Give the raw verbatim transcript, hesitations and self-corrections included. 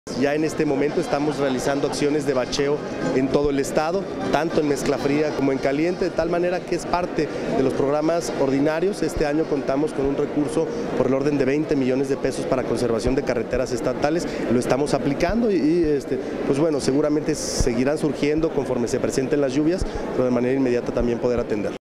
Ya en este momento estamos realizando acciones de bacheo en todo el estado, tanto en mezcla fría como en caliente, de tal manera que es parte de los programas ordinarios. Este año contamos con un recurso por el orden de veinte millones de pesos para conservación de carreteras estatales, lo estamos aplicando y, y este, pues bueno, seguramente seguirán surgiendo conforme se presenten las lluvias, pero de manera inmediata también poder atender.